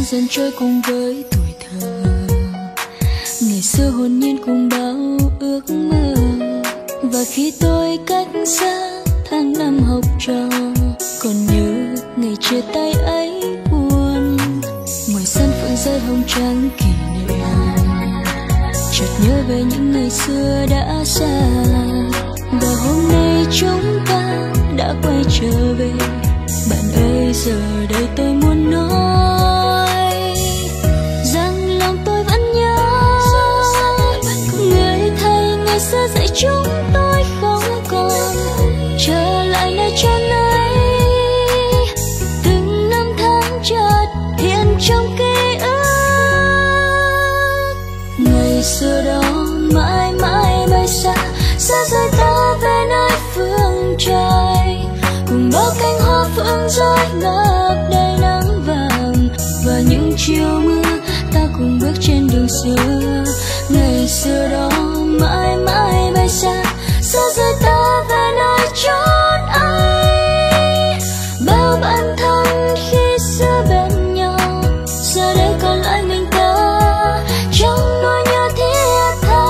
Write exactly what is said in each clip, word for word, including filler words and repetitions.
dần trôi cùng với tuổi thơ. Ngày xưa hồn nhiên cùng bao ước mơ, và khi tôi cách xa tháng năm học trò, còn nhớ ngày chia tay ấy buồn. Ngoài sân phượng rơi hồng trắng kỷ niệm, chợt nhớ về những ngày xưa đã xa. Và hôm nay chúng ta đã quay trở về. Bạn ơi giờ đây tôi muốn nói rằng lòng tôi vẫn nhớ người thầy ngày xưa dạy chúng tôi không còn trở lại nơi chốn ấy. Từng năm tháng chợt hiện trong ký ức. Ngày xưa đó mãi mãi bay xa, xa rời ta về nơi phương trời, cùng bao cánh hoa phượng rơi ngập đầy nắng vàng. Và những chiều mưa ta cùng bước trên đường xưa. Ngày xưa đó mãi mãi bay xa, xa rời ta về nơi chốn ấy. Bao bạn thân khi xưa bên nhau, giờ đây còn lại mình ta trong nỗi nhớ thiết tha.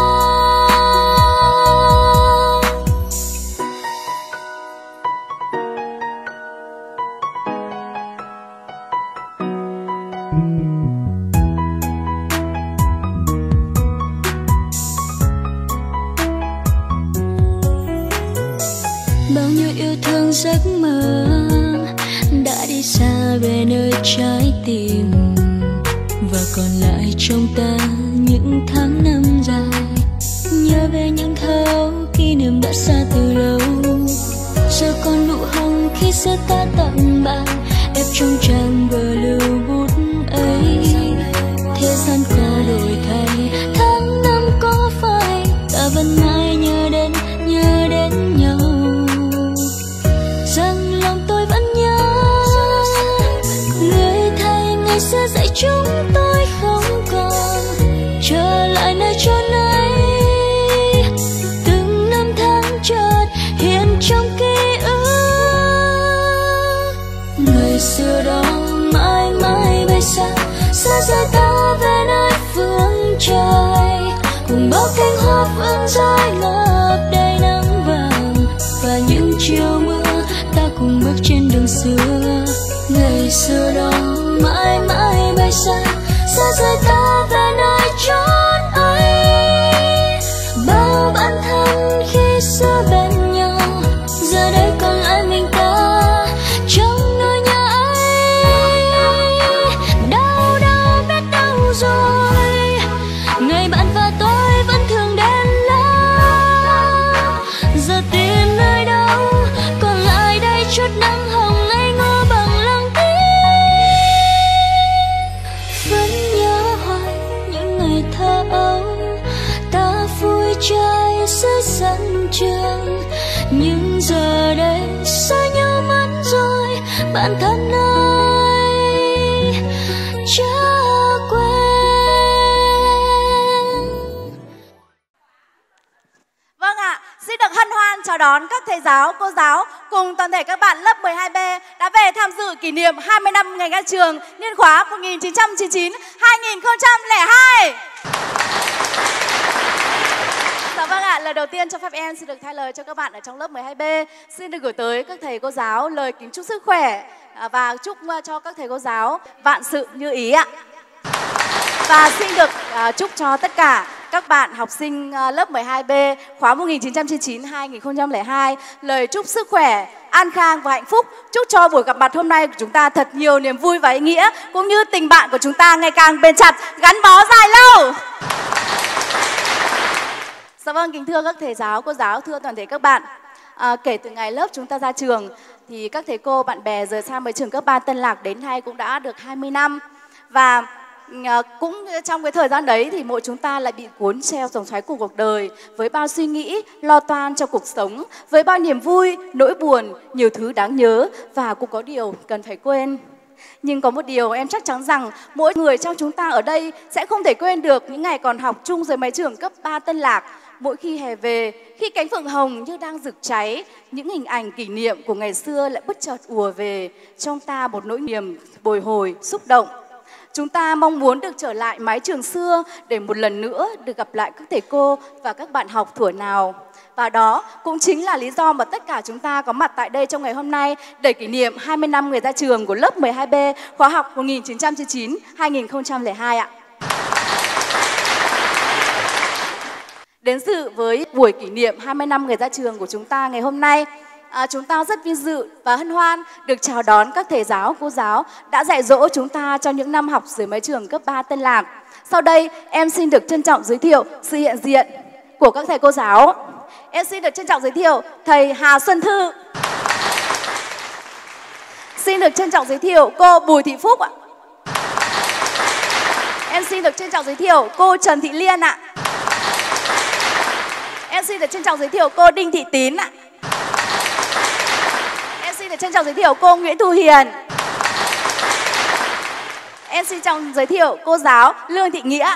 Bao nhiêu yêu thương giấc mơ đã đi xa về nơi trái tim, và còn lại trong ta những tháng năm dài. Nhớ về những thơ ấu kỷ niệm đã xa từ lâu, giờ còn nụ hồng khi xưa ta tặng bạn, ép trong trang vở lưu bút ấy. Thế gian có đổi thay, tháng năm có phai, ta vẫn mãi nhớ đến nhớ đến nhau. Rằng lòng tôi vẫn nhớ người thầy ngày xưa dạy chúng tôi không còn trở lại nơi chốn ấy. Từng năm tháng chợt hiện trong ký ức. Ngày xưa đó mãi mãi bay xa, xa rời ta về nơi phương trời, cùng bao cánh hoa phượng rơi ngập đầy nắng vàng. Và những chiều mưa ta cùng bước trên đường xưa. Ngày xưa đó mãi mãi bay xa, xa rời ta về nơi chốn ấy. Bao bạn thân khi xưa bên nhau, giờ đây còn lại mình ta trong nỗi nhớ ấy. Đau đau biết đâu rồi, ngày bạn và tôi vẫn thường đến lắm. Giờ tìm nơi đâu còn lại đây chút nắng hồng ngây ngô bằng lòng tin. Vẫn nhớ hoài những ngày thơ ấu, ta vui chơi dưới sân trường. Nhưng giờ đây xa nhau mất rồi, bạn thân ơi chớ quên. Vâng ạ, xin được hân hoan chào đón các thầy giáo, cô giáo cùng toàn thể các bạn lớp mười hai B đã về tham dự kỷ niệm hai mươi năm ngày ra trường niên khóa một nghìn chín trăm chín mươi chín hai nghìn không trăm lẻ hai. Dạ vâng ạ, lời đầu tiên cho phép em xin được thay lời cho các bạn ở trong lớp mười hai B. Xin được gửi tới các thầy cô giáo lời kính chúc sức khỏe và chúc cho các thầy cô giáo vạn sự như ý ạ. Và xin được uh, chúc cho tất cả các bạn học sinh uh, lớp mười hai B khóa một nghìn chín trăm chín mươi chín hai nghìn không trăm lẻ hai lời chúc sức khỏe, an khang và hạnh phúc. Chúc cho buổi gặp mặt hôm nay của chúng ta thật nhiều niềm vui và ý nghĩa, cũng như tình bạn của chúng ta ngày càng bền chặt, gắn bó dài lâu. Dạ vâng, kính thưa các thầy giáo, cô giáo, thưa toàn thể các bạn. À, kể từ ngày lớp chúng ta ra trường thì các thầy cô, bạn bè rời xa với trường cấp ba Tân Lạc đến nay cũng đã được hai mươi năm. Và à, cũng trong cái thời gian đấy thì mỗi chúng ta lại bị cuốn theo dòng xoáy của cuộc đời, với bao suy nghĩ, lo toan cho cuộc sống, với bao niềm vui, nỗi buồn, nhiều thứ đáng nhớ và cũng có điều cần phải quên. Nhưng có một điều em chắc chắn rằng mỗi người trong chúng ta ở đây sẽ không thể quên được những ngày còn học chung dưới mái trường cấp ba Tân Lạc. Mỗi khi hè về, khi cánh phượng hồng như đang rực cháy, những hình ảnh kỷ niệm của ngày xưa lại bất chợt ùa về trong ta một nỗi niềm bồi hồi, xúc động. Chúng ta mong muốn được trở lại mái trường xưa để một lần nữa được gặp lại các thầy cô và các bạn học thuở nào. Và đó cũng chính là lý do mà tất cả chúng ta có mặt tại đây trong ngày hôm nay để kỷ niệm hai mươi năm ngày ra trường của lớp mười hai B khóa học một nghìn chín trăm chín mươi chín hai nghìn không trăm lẻ hai ạ. Đến dự với buổi kỷ niệm hai mươi năm ngày ra trường của chúng ta ngày hôm nay, à, chúng ta rất vinh dự và hân hoan được chào đón các thầy giáo, cô giáo đã dạy dỗ chúng ta trong những năm học dưới mái trường cấp ba Tân Lạc. Sau đây, em xin được trân trọng giới thiệu sự hiện diện của các thầy cô giáo. Em xin được trân trọng giới thiệu thầy Hà Xuân Thư. Xin được trân trọng giới thiệu cô Bùi Thị Phúc ạ. Em xin được trân trọng giới thiệu cô Trần Thị Liên ạ. Em xin được trân trọng giới thiệu cô Đinh Thị Tín ạ. Em xin được trân trọng giới thiệu cô Nguyễn Thu Hiền. Em xin trọng giới thiệu cô giáo Lương Thị Nghĩa.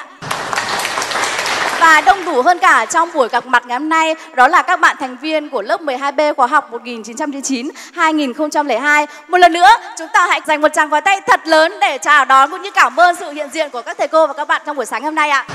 Và đông đủ hơn cả trong buổi gặp mặt ngày hôm nay đó là các bạn thành viên của lớp mười hai B khóa học một nghìn chín trăm chín mươi chín hai nghìn không trăm lẻ hai. Một lần nữa chúng ta hãy dành một tràng pháo tay thật lớn để chào đón cũng như cảm ơn sự hiện diện của các thầy cô và các bạn trong buổi sáng hôm nay ạ.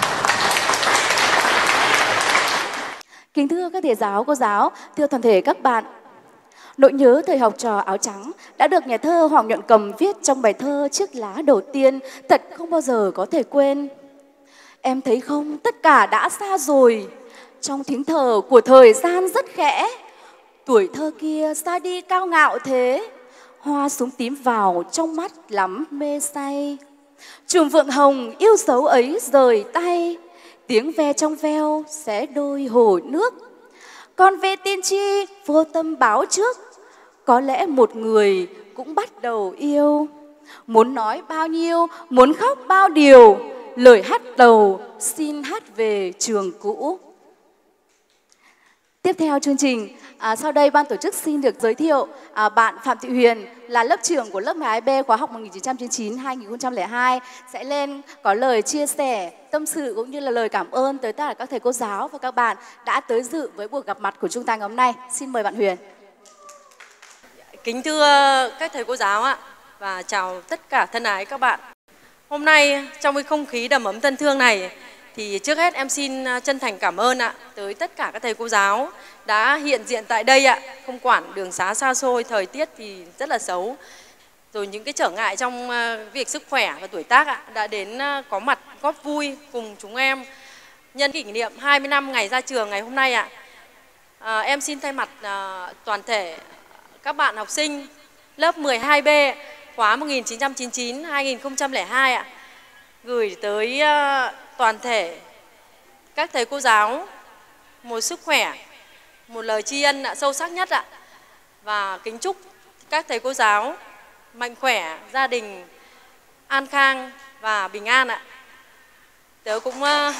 Kính thưa các thầy giáo, cô giáo, thưa toàn thể các bạn, nỗi nhớ thời học trò áo trắng đã được nhà thơ Hoàng Nhuận Cầm viết trong bài thơ Chiếc lá đầu tiên, thật không bao giờ có thể quên. Em thấy không, tất cả đã xa rồi, trong tiếng thở của thời gian rất khẽ. Tuổi thơ kia xa đi cao ngạo thế, hoa súng tím vào trong mắt lắm mê say. Chùm vượng hồng yêu dấu ấy rời tay, tiếng ve trong veo xé đôi hồ nước. Con ve tiên tri vô tâm báo trước, có lẽ một người cũng bắt đầu yêu. Muốn nói bao nhiêu, muốn khóc bao điều, lời hát đầu xin hát về trường cũ. Tiếp theo chương trình, à, sau đây ban tổ chức xin được giới thiệu à, bạn Phạm Thị Huyền là lớp trưởng của lớp mười hai B khóa học một nghìn chín trăm chín mươi chín hai nghìn không trăm lẻ hai sẽ lên có lời chia sẻ, tâm sự cũng như là lời cảm ơn tới tất cả các thầy cô giáo và các bạn đã tới dự với buổi gặp mặt của chúng ta ngày hôm nay. Xin mời bạn Huyền. Kính thưa các thầy cô giáo ạ, và chào tất cả thân ái các bạn. Hôm nay trong cái không khí đầm ấm thân thương này thì trước hết em xin chân thành cảm ơn ạ tới tất cả các thầy cô giáo đã hiện diện tại đây ạ. Không quản đường xá xa xôi, thời tiết thì rất là xấu, rồi những cái trở ngại trong việc sức khỏe và tuổi tác ạ, đã đến có mặt góp vui cùng chúng em nhân kỷ niệm hai mươi năm ngày ra trường ngày hôm nay ạ. À, em xin thay mặt à, toàn thể các bạn học sinh lớp mười hai B khóa một nghìn chín trăm chín mươi chín hai nghìn không trăm lẻ hai ạ, gửi tới uh, toàn thể các thầy cô giáo một sức khỏe, một lời tri ân ạ, sâu sắc nhất ạ. Và kính chúc các thầy cô giáo mạnh khỏe, gia đình an khang và bình an ạ. Tớ cũng uh,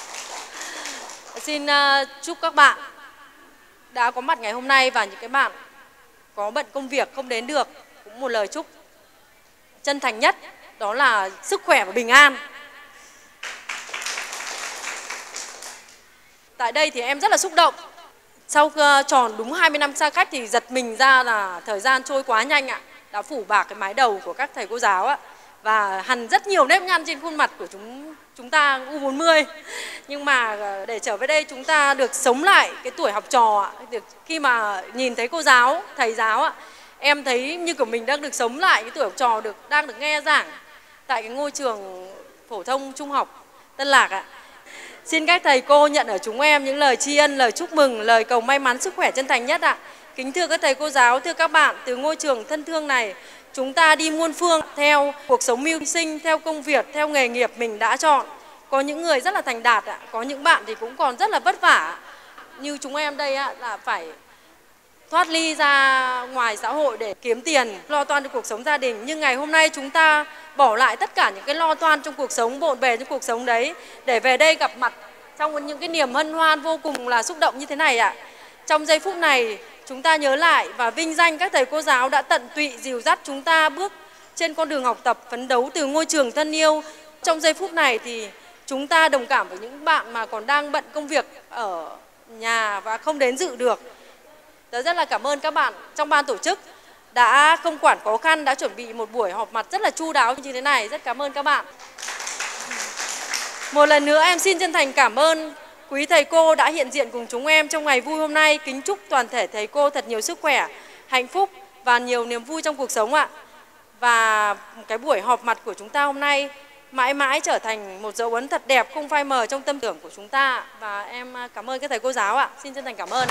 xin uh, chúc các bạn đã có mặt ngày hôm nay, và những cái bạn có bận công việc không đến được cũng một lời chúc chân thành nhất, đó là sức khỏe và bình an. Tại đây thì em rất là xúc động. Sau uh, tròn đúng hai mươi năm xa cách thì giật mình ra là thời gian trôi quá nhanh ạ. Đã phủ bạc cái mái đầu của các thầy cô giáo ạ, và hằn rất nhiều nếp nhăn trên khuôn mặt của chúng chúng ta U bốn mươi. Nhưng mà uh, để trở về đây chúng ta được sống lại cái tuổi học trò ạ. Được, khi mà nhìn thấy cô giáo, thầy giáo ạ, em thấy như của mình đang được sống lại cái tuổi học trò, được đang được nghe giảng tại cái ngôi trường phổ thông trung học Tân Lạc ạ. Xin các thầy cô nhận ở chúng em những lời tri ân, lời chúc mừng, lời cầu may mắn, sức khỏe chân thành nhất ạ. Kính thưa các thầy cô giáo, thưa các bạn, từ ngôi trường thân thương này, chúng ta đi muôn phương theo cuộc sống mưu sinh, theo công việc, theo nghề nghiệp mình đã chọn. Có những người rất là thành đạt ạ, có những bạn thì cũng còn rất là vất vả. Như chúng em đây ạ, là phải thoát ly ra ngoài xã hội để kiếm tiền, lo toan cho cuộc sống gia đình. Nhưng ngày hôm nay chúng ta bỏ lại tất cả những cái lo toan trong cuộc sống, bộn bề trong cuộc sống đấy, để về đây gặp mặt trong những cái niềm hân hoan vô cùng là xúc động như thế này ạ. Trong giây phút này, chúng ta nhớ lại và vinh danh các thầy cô giáo đã tận tụy dìu dắt chúng ta bước trên con đường học tập, phấn đấu từ ngôi trường thân yêu. Trong giây phút này thì chúng ta đồng cảm với những bạn mà còn đang bận công việc ở nhà và không đến dự được. Tớ rất là cảm ơn các bạn trong ban tổ chức đã không quản khó khăn, đã chuẩn bị một buổi họp mặt rất là chu đáo như thế này. Rất cảm ơn các bạn. Một lần nữa em xin chân thành cảm ơn quý thầy cô đã hiện diện cùng chúng em trong ngày vui hôm nay. Kính chúc toàn thể thầy cô thật nhiều sức khỏe, hạnh phúc và nhiều niềm vui trong cuộc sống ạ. Và cái buổi họp mặt của chúng ta hôm nay mãi mãi trở thành một dấu ấn thật đẹp, không phai mờ trong tâm tưởng của chúng ta. Và em cảm ơn các thầy cô giáo ạ. Xin chân thành cảm ơn ạ.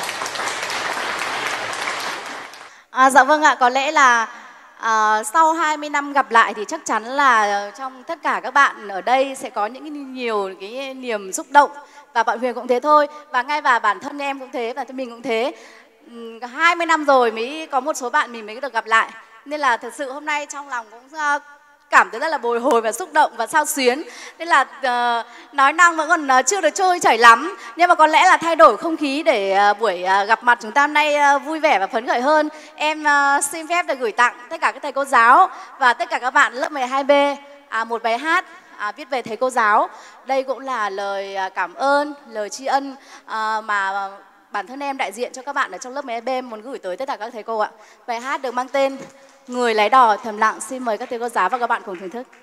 À, dạ vâng ạ, có lẽ là à, sau hai mươi năm gặp lại thì chắc chắn là trong tất cả các bạn ở đây sẽ có những nhiều cái niềm xúc động. Và bạn Huyền cũng thế thôi. Và ngay và bản thân em cũng thế, và mình cũng thế. hai mươi năm rồi mới có một số bạn mình mới được gặp lại. Nên là thật sự hôm nay trong lòng cũng uh, cảm thấy rất là bồi hồi và xúc động và xao xuyến. Nên là uh, nói năng vẫn còn uh, chưa được trôi chảy lắm. Nhưng mà có lẽ là thay đổi không khí để uh, buổi uh, gặp mặt chúng ta hôm nay uh, vui vẻ và phấn khởi hơn. Em uh, xin phép được gửi tặng tất cả các thầy cô giáo và tất cả các bạn lớp mười hai B à, một bài hát à, viết về thầy cô giáo. Đây cũng là lời uh, cảm ơn, lời tri ân uh, mà uh, bản thân em đại diện cho các bạn ở trong lớp mười hai B em muốn gửi tới tất cả các thầy cô ạ. Bài hát được mang tên Người lái đò thầm lặng. Xin mời các thầy cô giáo và các bạn cùng thưởng thức.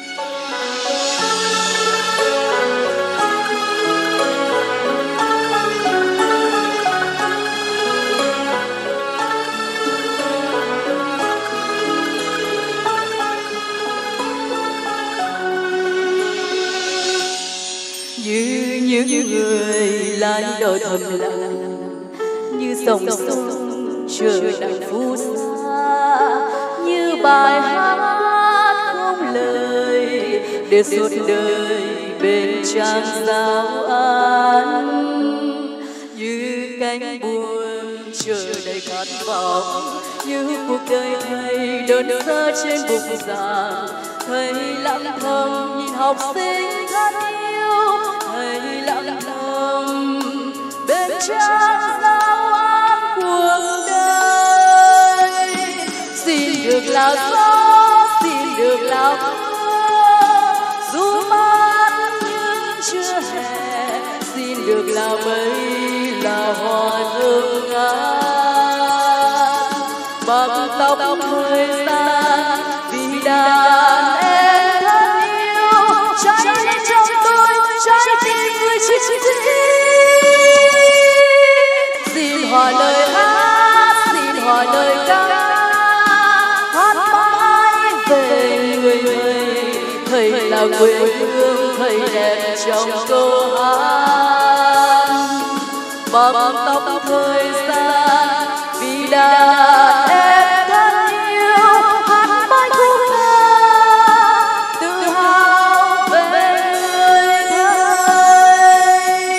Như những người lái đò thầm lặng, như dòng sông chờ đợi phù sa, như bài hát không lời để suốt đời bên trang giáo an, như cánh buồm chờ đầy khát vọng, như cuộc đời thầy đơn sơ trên bục giảng. Thầy lặng thầm nhìn học sinh thân yêu, thầy lặng thầm bên trang giáo an cuộc đời. Xin được là gió, xin được là mưa, dù mát nhưng chưa hè. Xin được là mây, là hoa thơm ngát, bạc tóc thời gian vì đàn em thân yêu. Trái lên trong tôi, trái tim người chiến sĩ. Xin hòa lời hát, xin hòa lời ca, hát mãi về người thầy. Thầy là quê hương, thầy đẹp trong câu hát. Bạc tóc thời gian vì đàn em thân yêu. Hát mãi khúc ca tự hào về người thầy.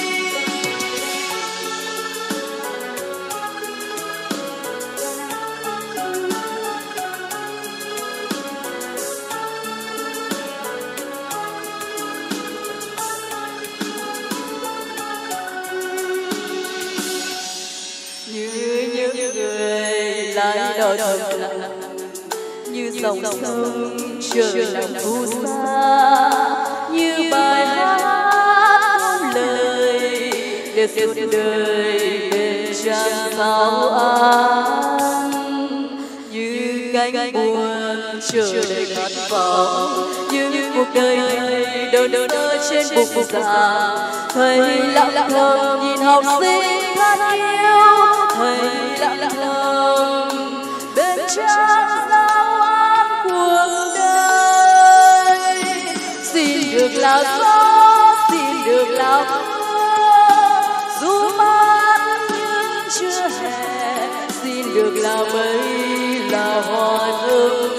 Như những người lái đò thầm lặng, như dòng sông chờ lòng phù sa, như bài hát không lời để suốt đời bên trang giáo an, như cánh buồm chờ đầy khát vọng, như cuộc đời thầy đơn sơ trên bục giảng. Thầy lặng thầm nhìn học sinh thân yêu, thầy lặng thầm bên trang giáo an cuộc đời. Xin được là gió, xin được là mưa, dù mát nhưng chưa hè. Xin được là mây, là hoa thơm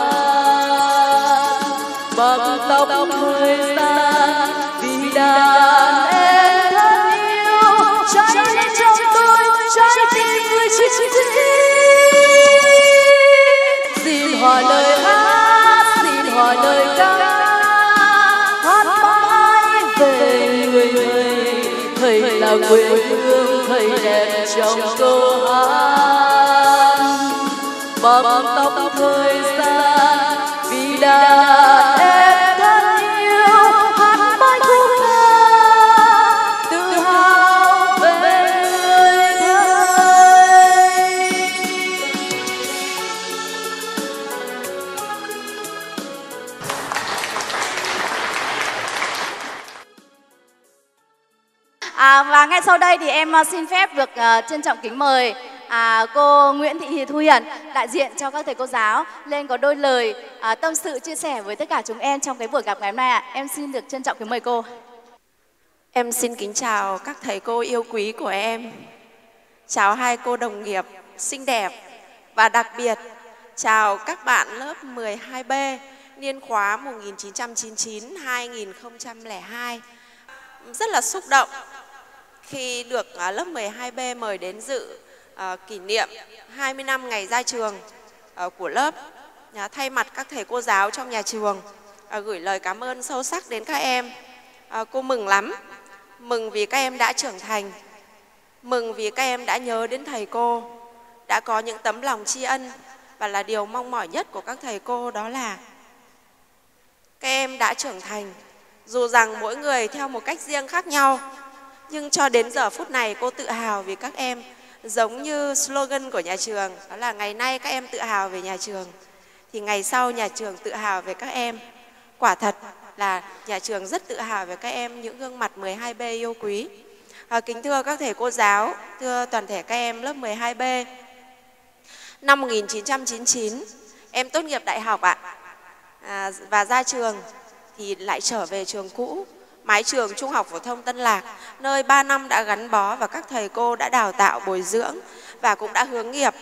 ngát, bạc tóc thời gian vì đàn em thân yêu. Trái lên trong tôi, trái tim người chiến sĩ. Xin hòa lời hát, xin hòa lời ca, hát mãi về người thầy. Thầy là quê hương, thầy đẹp trong câu hát. Bạc tóc thời gian vì đàn em thân yêu. Hát mãi khúc ca tự hào về người thầy. Và ngay sau đây thì em xin phép được uh, trân trọng kính mời à, cô Nguyễn Thị Thu Hiền, đại diện cho các thầy cô giáo, lên có đôi lời à, tâm sự chia sẻ với tất cả chúng em trong cái buổi gặp ngày hôm nay ạ. Em xin được trân trọng kính mời cô. Em xin kính chào các thầy cô yêu quý của em. Chào hai cô đồng nghiệp xinh đẹp. Và đặc biệt chào các bạn lớp mười hai B niên khóa một nghìn chín trăm chín mươi chín hai nghìn không trăm lẻ hai. Rất là xúc động khi được lớp mười hai B mời đến dự uh, kỷ niệm hai mươi năm ngày ra trường uh, của lớp. Uh, thay mặt các thầy cô giáo trong nhà trường uh, gửi lời cảm ơn sâu sắc đến các em. Uh, cô mừng lắm, mừng vì các em đã trưởng thành, mừng vì các em đã nhớ đến thầy cô, đã có những tấm lòng tri ân. Và là điều mong mỏi nhất của các thầy cô đó là các em đã trưởng thành. Dù rằng mỗi người theo một cách riêng khác nhau, nhưng cho đến giờ phút này cô tự hào vì các em. Giống như slogan của nhà trường, đó là ngày nay các em tự hào về nhà trường, thì ngày sau nhà trường tự hào về các em. Quả thật là nhà trường rất tự hào về các em, những gương mặt mười hai B yêu quý. À, kính thưa các thầy cô giáo, thưa toàn thể các em lớp mười hai B. Năm một nghìn chín trăm chín mươi chín, em tốt nghiệp đại học ạ. À, và ra trường thì lại trở về trường cũ, mái trường Trung học phổ thông Tân Lạc, nơi ba năm đã gắn bó và các thầy cô đã đào tạo bồi dưỡng và cũng đã hướng nghiệp.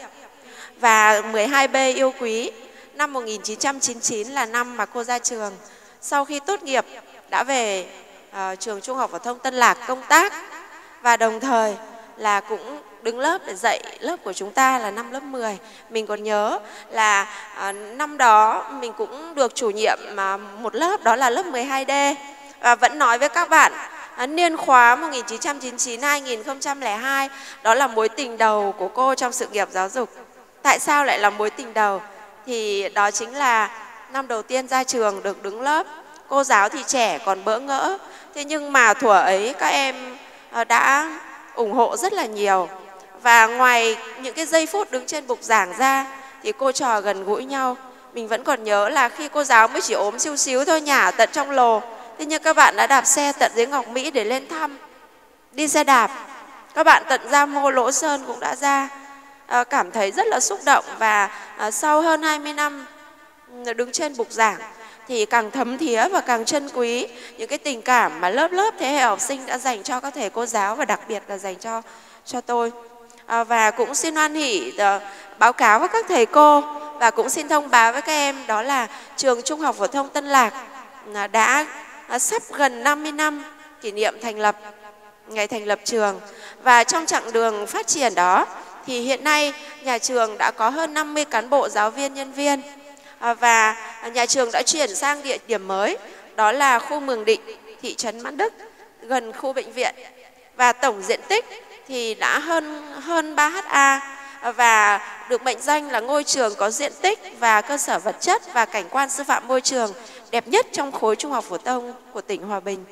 Và mười hai B yêu quý, năm một nghìn chín trăm chín mươi chín là năm mà cô ra trường. Sau khi tốt nghiệp đã về uh, trường Trung học phổ thông Tân Lạc công tác, và đồng thời là cũng đứng lớp để dạy lớp của chúng ta là năm lớp mười. Mình còn nhớ là uh, năm đó mình cũng được chủ nhiệm uh, một lớp, đó là lớp mười hai D. Và vẫn nói với các bạn, uh, niên khóa một nghìn chín trăm chín mươi chín hai nghìn không trăm lẻ hai, đó là mối tình đầu của cô trong sự nghiệp giáo dục. Tại sao lại là mối tình đầu? Thì đó chính là năm đầu tiên ra trường được đứng lớp. Cô giáo thì trẻ còn bỡ ngỡ, thế nhưng mà thuở ấy các em uh, đã ủng hộ rất là nhiều. Và ngoài những cái giây phút đứng trên bục giảng ra thì cô trò gần gũi nhau. Mình vẫn còn nhớ là khi cô giáo mới chỉ ốm xíu xíu thôi, nhả tận trong lồ, thế nhưng các bạn đã đạp xe tận dưới Ngọc Mỹ để lên thăm. Đi xe đạp, các bạn tận ra Mô Lỗ Sơn cũng đã ra. à, Cảm thấy rất là xúc động. Và à, sau hơn hai mươi năm đứng trên bục giảng thì càng thấm thía và càng trân quý những cái tình cảm mà lớp lớp thế hệ học sinh đã dành cho các thầy cô giáo, và đặc biệt là dành cho cho tôi. À, và cũng xin hoan hỉ uh, báo cáo với các thầy cô, và cũng xin thông báo với các em đó là trường Trung học phổ thông Tân Lạc uh, đã uh, sắp gần năm mươi năm kỷ niệm thành lập, ngày thành lập trường. Và trong chặng đường phát triển đó thì hiện nay nhà trường đã có hơn năm mươi cán bộ, giáo viên, nhân viên. À, và nhà trường đã chuyển sang địa điểm mới, đó là khu Mường Định, thị trấn Mãn Đức, gần khu bệnh viện. Và tổng diện tích thì đã hơn hơn ba ha, và được mệnh danh là ngôi trường có diện tích và cơ sở vật chất và cảnh quan sư phạm môi trường đẹp nhất trong khối trung học phổ thông của tỉnh Hòa Bình.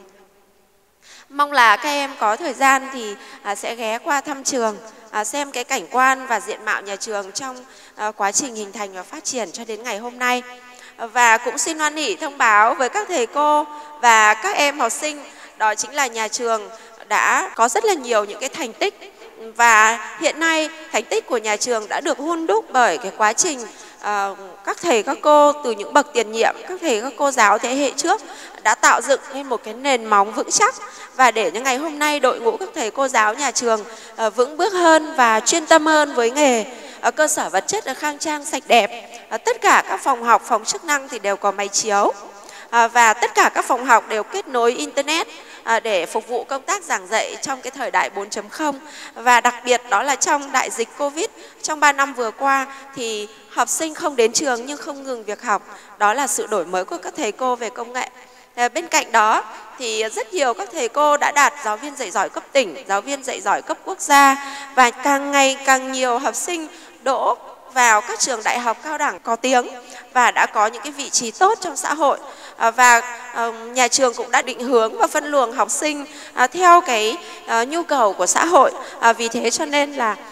Mong là các em có thời gian thì à, sẽ ghé qua thăm trường, à, xem cái cảnh quan và diện mạo nhà trường trong à, quá trình hình thành và phát triển cho đến ngày hôm nay. Và cũng xin hoan hỉ thông báo với các thầy cô và các em học sinh, đó chính là nhà trường đã có rất là nhiều những cái thành tích. Và hiện nay thành tích của nhà trường đã được hun đúc bởi cái quá trình uh, các thầy các cô từ những bậc tiền nhiệm, các thầy các cô giáo thế hệ trước đã tạo dựng nên một cái nền móng vững chắc. Và để những ngày hôm nay đội ngũ các thầy cô giáo nhà trường uh, vững bước hơn và chuyên tâm hơn với nghề. Uh, cơ sở vật chất được khang trang sạch đẹp. Uh, tất cả các phòng học, phòng chức năng thì đều có máy chiếu. Uh, và tất cả các phòng học đều kết nối Internet để phục vụ công tác giảng dạy trong cái thời đại bốn chấm không. Và đặc biệt đó là trong đại dịch Covid, trong ba năm vừa qua thì học sinh không đến trường nhưng không ngừng việc học. Đó là sự đổi mới của các thầy cô về công nghệ. Bên cạnh đó thì rất nhiều các thầy cô đã đạt giáo viên dạy giỏi cấp tỉnh, giáo viên dạy giỏi cấp quốc gia, và càng ngày càng nhiều học sinh đỗ vào các trường đại học cao đẳng có tiếng và đã có những cái vị trí tốt trong xã hội. Và nhà trường cũng đã định hướng và phân luồng học sinh theo cái nhu cầu của xã hội. Vì thế cho nên là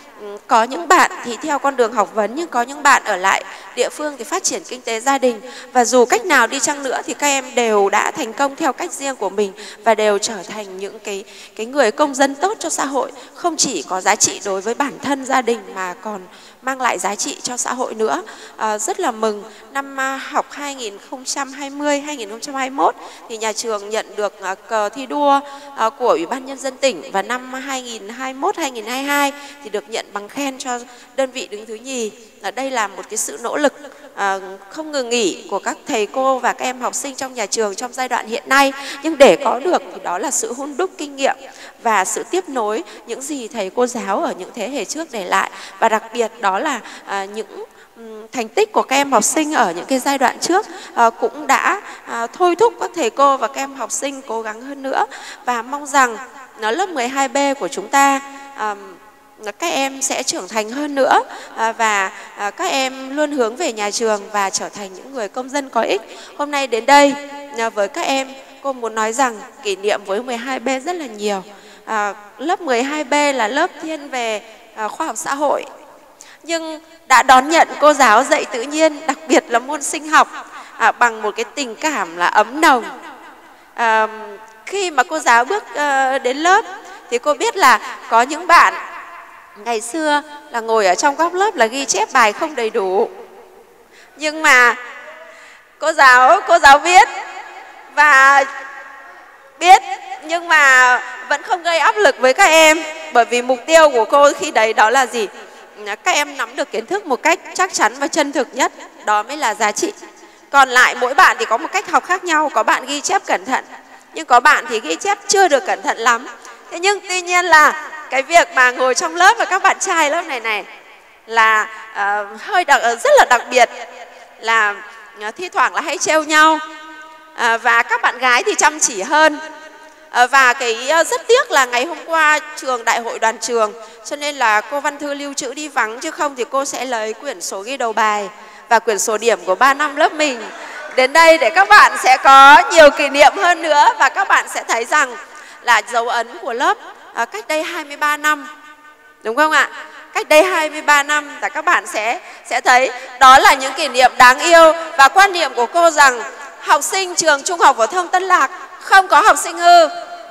Có những bạn thì theo con đường học vấn, nhưng có những bạn ở lại địa phương thì phát triển kinh tế gia đình. Và dù cách nào đi chăng nữa thì các em đều đã thành công theo cách riêng của mình và đều trở thành những cái, cái người công dân tốt cho xã hội. Không chỉ có giá trị đối với bản thân gia đình mà còn mang lại giá trị cho xã hội nữa. À, rất là mừng năm học hai nghìn không trăm hai mươi hai nghìn không trăm hai mươi mốt thì nhà trường nhận được cờ thi đua của Ủy ban Nhân dân tỉnh, và năm hai nghìn không trăm hai mươi mốt hai nghìn không trăm hai mươi hai thì được nhận bằng khen cho đơn vị đứng thứ nhì. Ở đây là một cái sự nỗ lực à, không ngừng nghỉ của các thầy cô và các em học sinh trong nhà trường trong giai đoạn hiện nay. Nhưng để có được thì đó là sự hun đúc kinh nghiệm và sự tiếp nối những gì thầy cô giáo ở những thế hệ trước để lại, và đặc biệt đó là à, những thành tích của các em học sinh ở những cái giai đoạn trước à, cũng đã à, thôi thúc các thầy cô và các em học sinh cố gắng hơn nữa. Và mong rằng nó lớp mười hai B của chúng ta à, các em sẽ trưởng thành hơn nữa à, và à, các em luôn hướng về nhà trường và trở thành những người công dân có ích. Hôm nay đến đây à, với các em, cô muốn nói rằng kỷ niệm với mười hai B rất là nhiều. À, lớp mười hai B là lớp thiên về à, khoa học xã hội, nhưng đã đón nhận cô giáo dạy tự nhiên, đặc biệt là môn sinh học à, bằng một cái tình cảm là ấm nồng. À, khi mà cô giáo bước uh, đến lớp thì cô biết là có những bạn ngày xưa là ngồi ở trong góc lớp là ghi chép bài không đầy đủ, nhưng mà cô giáo cô giáo viết và biết nhưng mà vẫn không gây áp lực với các em, bởi vì mục tiêu của cô khi đấy đó là gì? Các em nắm được kiến thức một cách chắc chắn và chân thực nhất, đó mới là giá trị. Còn lại mỗi bạn thì có một cách học khác nhau, có bạn ghi chép cẩn thận, nhưng có bạn thì ghi chép chưa được cẩn thận lắm. Thế nhưng tuy nhiên là cái việc mà ngồi trong lớp và các bạn trai lớp này này là uh, hơi đặc, rất là đặc biệt, là uh, thi thoảng là hay trêu nhau, uh, và các bạn gái thì chăm chỉ hơn. Uh, và cái uh, rất tiếc là ngày hôm qua trường đại hội đoàn trường, cho nên là cô Văn Thư lưu trữ đi vắng, chứ không thì cô sẽ lấy quyển sổ ghi đầu bài và quyển sổ điểm của ba năm lớp mình đến đây để các bạn sẽ có nhiều kỷ niệm hơn nữa. Và các bạn sẽ thấy rằng là dấu ấn của lớp à, cách đây hai mươi ba năm, đúng không ạ? Cách đây hai mươi ba năm là các bạn sẽ sẽ thấy đó là những kỷ niệm đáng yêu. Và quan niệm của cô rằng học sinh trường Trung học phổ thông Tân Lạc không có học sinh hư,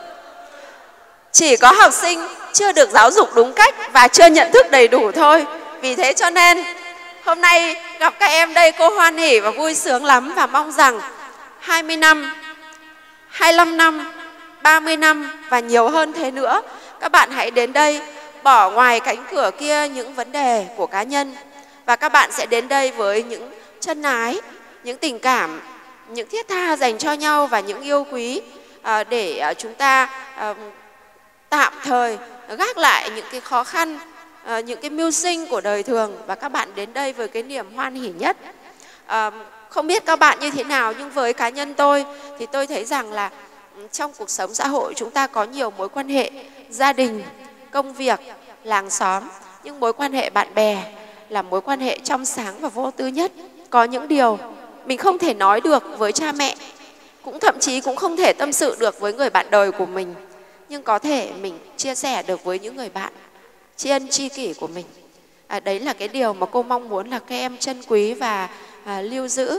chỉ có học sinh chưa được giáo dục đúng cách và chưa nhận thức đầy đủ thôi. Vì thế cho nên hôm nay gặp các em đây cô hoan hỉ và vui sướng lắm, và mong rằng hai mươi năm, hai mươi lăm năm, ba mươi năm và nhiều hơn thế nữa, các bạn hãy đến đây bỏ ngoài cánh cửa kia những vấn đề của cá nhân, và các bạn sẽ đến đây với những chân ái, những tình cảm, những thiết tha dành cho nhau và những yêu quý, à, để à, chúng ta à, tạm thời gác lại những cái khó khăn, à, những cái mưu sinh của đời thường, và các bạn đến đây với cái niềm hoan hỉ nhất. À, không biết các bạn như thế nào, nhưng với cá nhân tôi thì tôi thấy rằng là trong cuộc sống xã hội chúng ta có nhiều mối quan hệ, gia đình, công việc, làng xóm, nhưng mối quan hệ bạn bè là mối quan hệ trong sáng và vô tư nhất. Có những điều mình không thể nói được với cha mẹ, cũng thậm chí cũng không thể tâm sự được với người bạn đời của mình, nhưng có thể mình chia sẻ được với những người bạn tri ân tri kỷ của mình. À, đấy là cái điều mà cô mong muốn là các em trân quý và à, lưu giữ.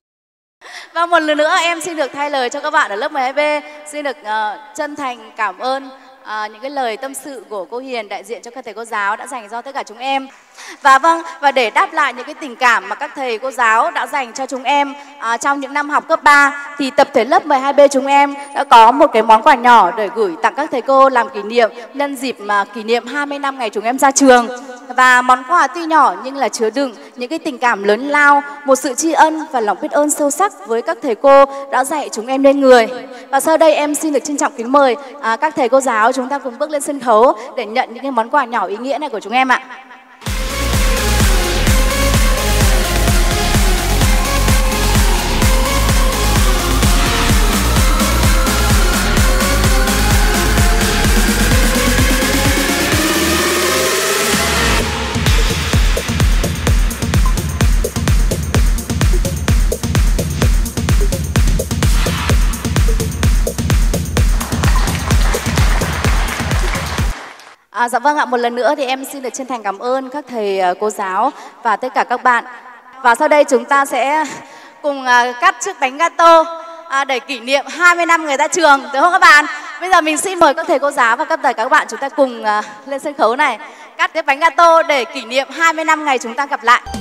Và một lần nữa em xin được thay lời cho các bạn ở lớp mười hai B, xin được uh, chân thành cảm ơn uh, những cái lời tâm sự của cô Hiền đại diện cho các thầy cô giáo đã dành cho tất cả chúng em. Và vâng, và để đáp lại những cái tình cảm mà các thầy cô giáo đã dành cho chúng em uh, trong những năm học cấp ba, thì tập thể lớp mười hai B chúng em đã có một cái món quà nhỏ để gửi tặng các thầy cô làm kỷ niệm nhân dịp mà kỷ niệm hai mươi năm ngày chúng em ra trường. Và món quà tuy nhỏ nhưng là chứa đựng những cái tình cảm lớn lao, một sự tri ân và lòng biết ơn sâu sắc với các thầy cô đã dạy chúng em nên người. Và sau đây em xin được trân trọng kính mời à, các thầy cô giáo chúng ta cùng bước lên sân khấu để nhận những cái món quà nhỏ ý nghĩa này của chúng em ạ. À, dạ vâng ạ, một lần nữa thì em xin được chân thành cảm ơn các thầy cô giáo và tất cả các bạn. Và sau đây chúng ta sẽ cùng cắt chiếc bánh gato à, để kỷ niệm hai mươi năm ngày ra trường, được không các bạn? Bây giờ mình xin mời các thầy cô giáo và các thầy các bạn chúng ta cùng uh, lên sân khấu này cắt cái bánh gato để kỷ niệm hai mươi năm ngày chúng ta gặp lại.